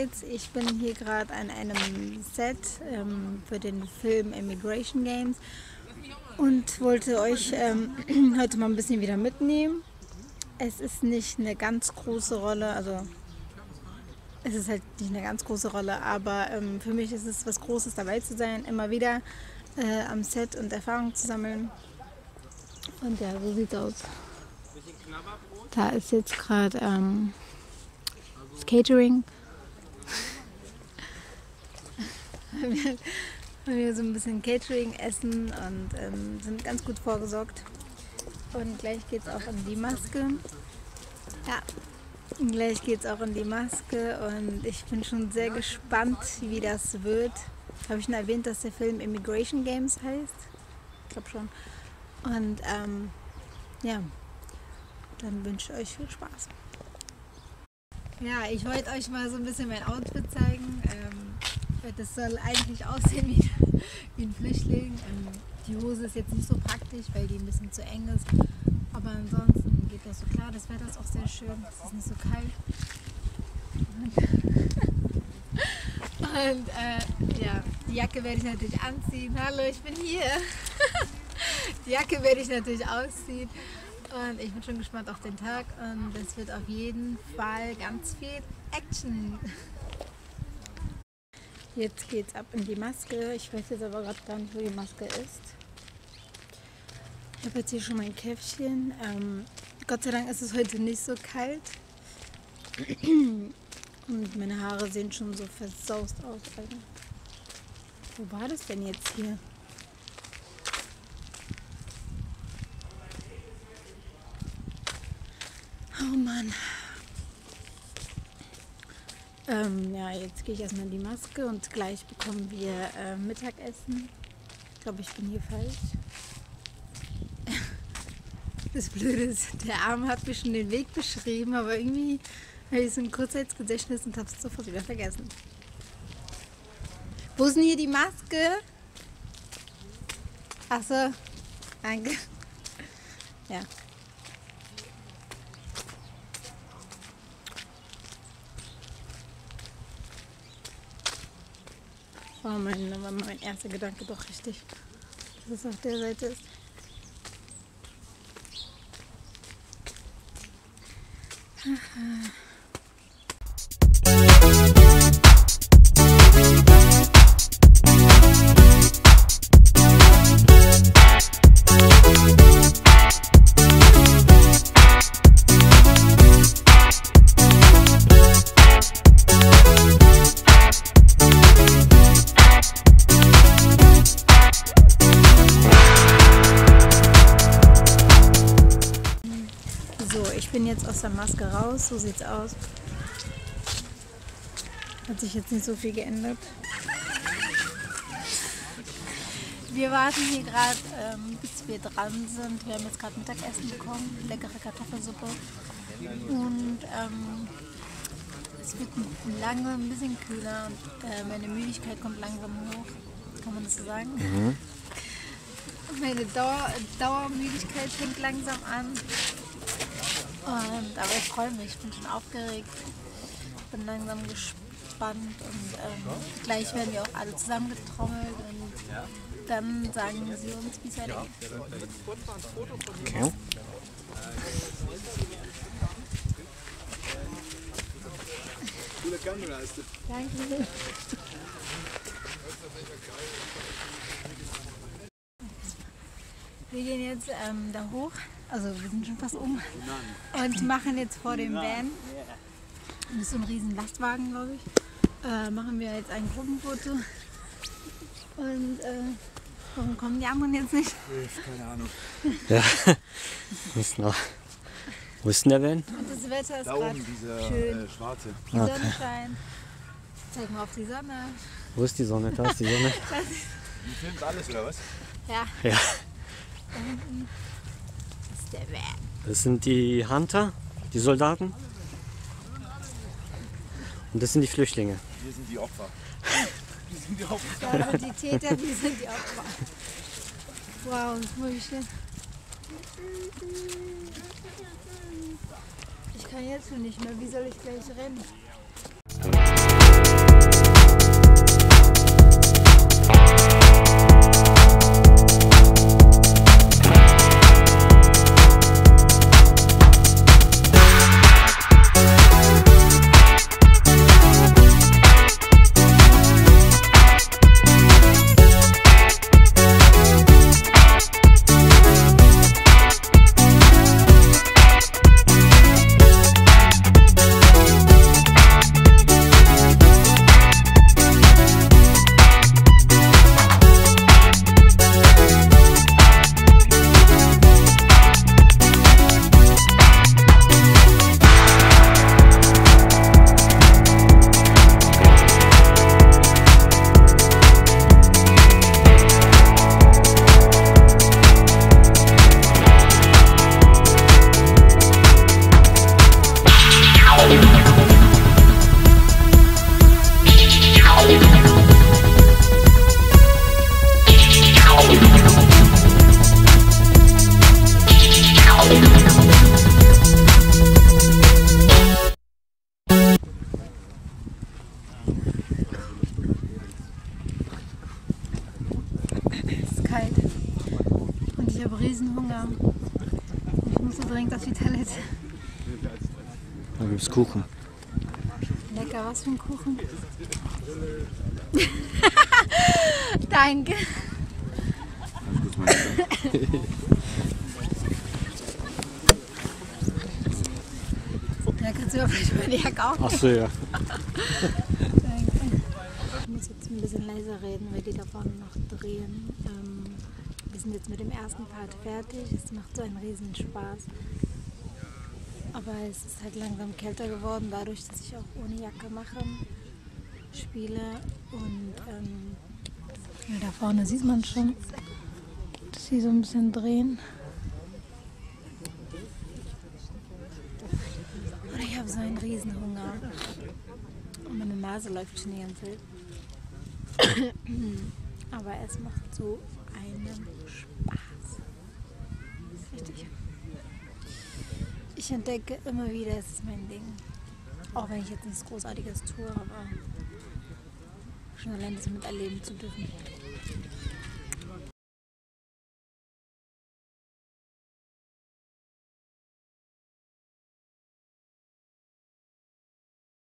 allerseits. Ich bin hier gerade an einem Set für den Film Immigration Games und wollte euch heute mal ein bisschen wieder mitnehmen. Es ist nicht eine ganz große Rolle, also es ist halt nicht eine ganz große Rolle, aber für mich ist es was Großes, dabei zu sein, immer wieder am Set und Erfahrung zu sammeln. Und ja, so sieht's aus. Da ist jetzt gerade das Catering. Wir so ein bisschen Catering essen und sind ganz gut vorgesorgt. Und gleich geht's auch in die Maske. Ja, gleich geht's auch in die Maske und ich bin schon sehr gespannt, wie das wird. Habe ich schon erwähnt, dass der Film Immigration Games heißt? Ich glaube schon. Und ja, dann wünsche ich euch viel Spaß. Ja, ich wollte euch mal so ein bisschen mein Outfit zeigen. Das soll eigentlich aussehen wie ein Flüchtling. Die Hose ist jetzt nicht so praktisch, weil die ein bisschen zu eng ist. Aber ansonsten geht das so klar. Das Wetter ist auch sehr schön. Es ist nicht so kalt. Und ja, die Jacke werde ich natürlich anziehen. Hallo, ich bin hier. Die Jacke werde ich natürlich ausziehen. Und ich bin schon gespannt auf den Tag. Und es wird auf jeden Fall ganz viel Action. Jetzt geht's ab in die Maske. Ich weiß jetzt aber gerade gar nicht, wo die Maske ist. Ich habe jetzt hier schon mein Käffchen. Gott sei Dank ist es heute nicht so kalt. Und meine Haare sehen schon so versaust aus. Alter. Wo war das denn jetzt hier? Oh Mann. Ja, jetzt gehe ich erstmal in die Maske und gleich bekommen wir Mittagessen. Ich glaube, ich bin hier falsch. Das Blöde ist, der Arm hat mir schon den Weg beschrieben, aber irgendwie habe ich so ein Kurzzeitgedächtnis und habe es sofort wieder vergessen. Wo ist denn hier die Maske? Achso, danke. Ja. War mein erster Gedanke doch richtig, dass es auf der Seite ist. Ich bin jetzt aus der Maske raus, so sieht's aus. Hat sich jetzt nicht so viel geändert. Wir warten hier gerade, bis wir dran sind. Wir haben jetzt gerade Mittagessen bekommen, leckere Kartoffelsuppe. Und es wird lange ein bisschen kühler und meine Müdigkeit kommt langsam hoch. Kann man das so sagen? Mhm. Meine Dauermüdigkeit fängt langsam an. Aber ich freue mich, ich bin schon aufgeregt, bin langsam gespannt und gleich werden wir auch alle zusammengetrommelt und dann sagen sie uns, wie es weitergeht. Okay. Coole Kamera hast du. Danke. Wir gehen jetzt da hoch. Also wir sind schon fast und machen jetzt vor dem Van, das ist so ein riesen Lastwagen, glaube ich, machen wir jetzt ein Gruppenfoto. Und warum kommen die anderen jetzt nicht? Keine Ahnung. Ja, muss noch. Wo ist denn der Van? Und das Wetter ist da gerade oben, dieser schön. Schwarze. Die Sonne scheint. Zeig mal auf die Sonne. Wo ist die Sonne? Da ist die Sonne. Du filmst alles, oder was? Ja. Ja. Da hinten ist der Van. Das sind die Hunter, die Soldaten. Und das sind die Flüchtlinge. Wir sind die Opfer. Wir sind die Opfer. Da sind die Täter, wir sind die Opfer. Wow, das muss ich jetzt. Ich kann jetzt schon nicht mehr. Wie soll ich gleich rennen? Ich habe Riesenhunger. Ich muss so dringend auf die Toilette. Da gibt's Kuchen. Lecker, was für ein Kuchen. Danke. Alles gut, mein Lieber. Ja, kannst du auch vielleicht mal die Jacke aufmachen? Achso, ja. Danke. Ich muss jetzt ein bisschen leiser reden, weil die da vorne noch drehen. Wir sind jetzt mit dem ersten Part fertig. Es macht so einen riesen Spaß. Aber es ist halt langsam kälter geworden, dadurch, dass ich auch ohne Jacke spiele. Und da vorne sieht man schon, dass sie so ein bisschen drehen. Und ich habe so einen riesen Hunger. Und meine Nase läuft schon die ganze Zeit. Aber es macht so einen Spaß. Richtig. Ich entdecke immer wieder, es ist mein Ding. Auch wenn ich jetzt nichts Großartiges tue, aber schon allein das miterleben zu dürfen.